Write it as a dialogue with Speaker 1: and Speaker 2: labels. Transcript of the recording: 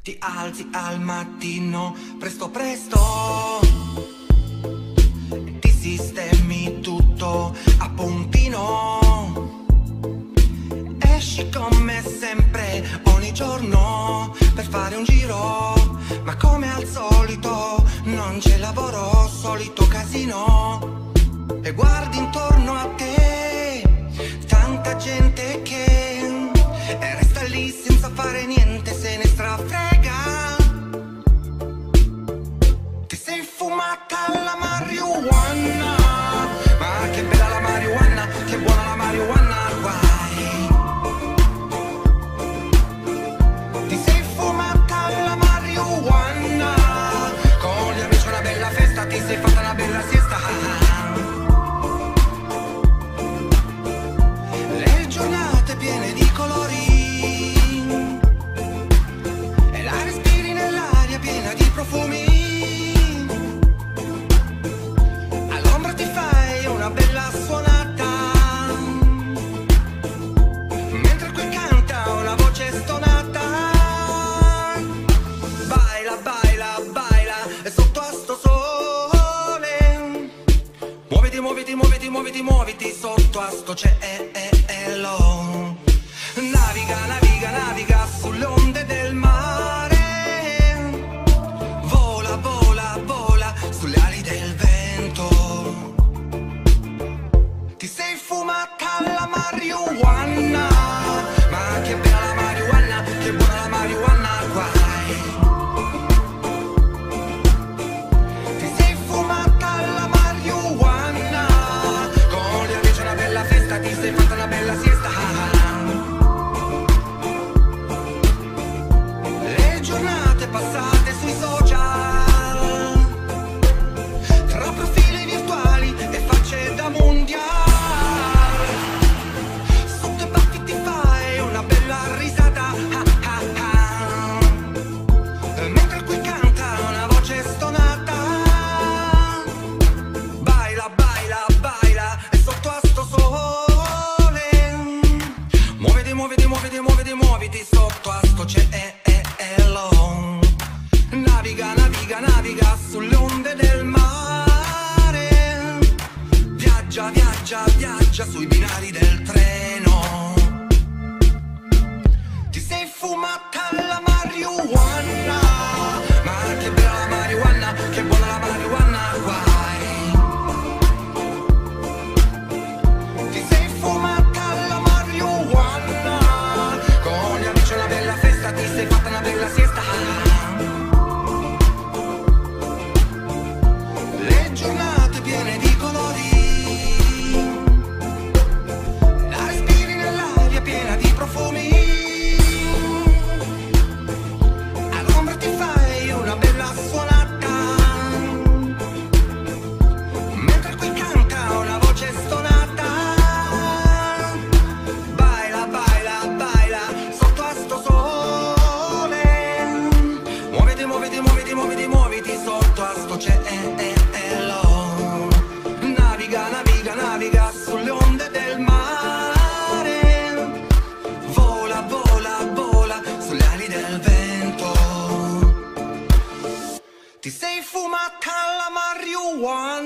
Speaker 1: Ti alzi al mattino, presto presto, e ti sistemi tutto a puntino. Esci come sempre, ogni giorno, per fare un giro, ma come al solito non c'è lavoro, solito casino. E guardi intorno a te, tanta gente che resta lì senza fare niente, se ne strafrega. Ti sei fumata la marijuana, ma che bella la marijuana, che buona la marijuana, guai. Ti sei fumata la marijuana, con gli amici una bella festa, ti sei fatta una bella siesta. Le giornate piene di colori e la respiri nell'aria piena di profumi. All'ombra ti fai una bella suonata, mentre qui canta una voce stonata. Baila, baila, baila sotto a sto sole. Muoviti, muoviti, muoviti, muoviti, muoviti sotto a sto cielo. Naviga, naviga, naviga sulle onde del mare. Vola, vola, vola sulle ali del vento. Ti sei fumata la marijuana, ma che bella la marijuana, che buona la marijuana, guai. Ti sei fumata la marijuana, con gli amici una bella festa, ti sei fatta una bella siesta. Le giornate passate sui social, tra profili virtuali e facce da mondiale. Sotto i baffi ti fai una bella risata, mentre qui canta una voce stonata. Baila, baila, baila sotto a sto sole. Muoviti, muoviti, muoviti, muoviti, muoviti sotto a sto cielo. Naviga, naviga, naviga sulle onde del mare. Viaggia, viaggia, viaggia sui binari del treno. Ti sei fumata la marijuana, ma che bella la marijuana, che buona la marijuana, guai. Ti sei fumata la marijuana, con gli amici una bella festa, ti sei fatta una bella siesta. Le giornate piene di colori, la respiri nell'aria piena di profumi. All'ombra ti fai una bella suonata, mentre qui canta una voce stonata. Baila, baila, baila sotto a sto sole. Muoviti, muoviti, muoviti, muoviti, muoviti sotto a sto cielo. Naviga, naviga, naviga sulle onde del mare. Vola, vola, vola sulle ali del vento. Ti sei fumata la marijuana.